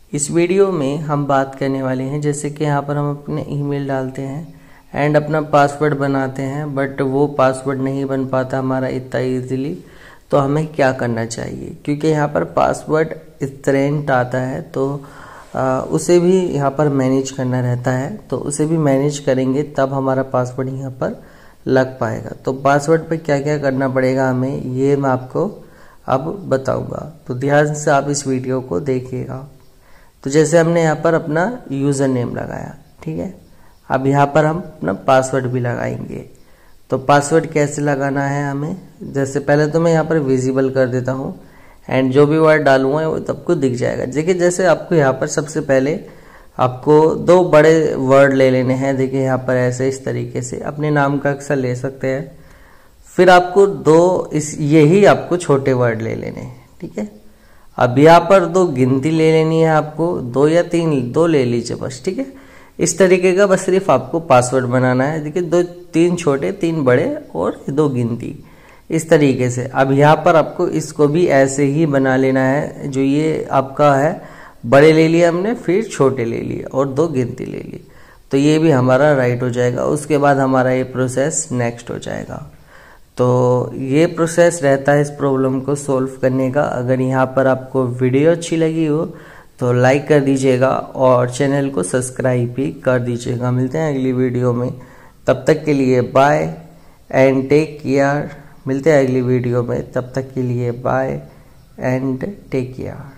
इस वीडियो में हम बात करने वाले हैं जैसे कि यहाँ पर हम अपने ईमेल डालते हैं एंड अपना पासवर्ड बनाते हैं, बट वो पासवर्ड नहीं बन पाता हमारा इतना इजीली। तो हमें क्या करना चाहिए, क्योंकि यहाँ पर पासवर्ड स्ट्रेंट आता है तो उसे भी यहाँ पर मैनेज करना रहता है। तो उसे भी मैनेज करेंगे तब हमारा पासवर्ड यहाँ पर लग पाएगा। तो पासवर्ड पे क्या क्या करना पड़ेगा हमें, ये मैं आपको अब बताऊंगा। तो ध्यान से आप इस वीडियो को देखिएगा। तो जैसे हमने यहाँ पर अपना यूज़र नेम लगाया, ठीक है। अब यहाँ पर हम अपना पासवर्ड भी लगाएंगे। तो पासवर्ड कैसे लगाना है हमें, जैसे पहले तो मैं यहाँ पर विजिबल कर देता हूँ एंड जो भी वर्ड डालूंगा वो सबको दिख जाएगा। देखिए जैसे आपको यहाँ पर सबसे पहले आपको 2 बड़े वर्ड ले लेने हैं। देखिए यहाँ पर ऐसे इस तरीके से अपने नाम का अक्षर ले सकते हैं। फिर आपको 2 यही आपको छोटे वर्ड ले लेने हैं, ठीक है। अब यहाँ पर 2 गिनती ले लेनी है आपको, 2 या 3, 2 ले लीजिए बस, ठीक है। इस तरीके का बस सिर्फ आपको पासवर्ड बनाना है। देखिए 3 छोटे 3 बड़े और 2 गिनती, इस तरीके से। अब यहाँ पर आपको इसको भी ऐसे ही बना लेना है। जो ये आपका है, बड़े ले लिए हमने, फिर छोटे ले लिए और 2 गिनती ले ली, तो ये भी हमारा राइट हो जाएगा। उसके बाद हमारा ये प्रोसेस नेक्स्ट हो जाएगा। तो ये प्रोसेस रहता है इस प्रॉब्लम को सॉल्व करने का। अगर यहाँ पर आपको वीडियो अच्छी लगी हो तो लाइक कर दीजिएगा और चैनल को सब्सक्राइब भी कर दीजिएगा। मिलते हैं अगली वीडियो में, तब तक के लिए बाय एंड टेक केयर। मिलते हैं अगली वीडियो में, तब तक के लिए बाय एंड टेक केयर।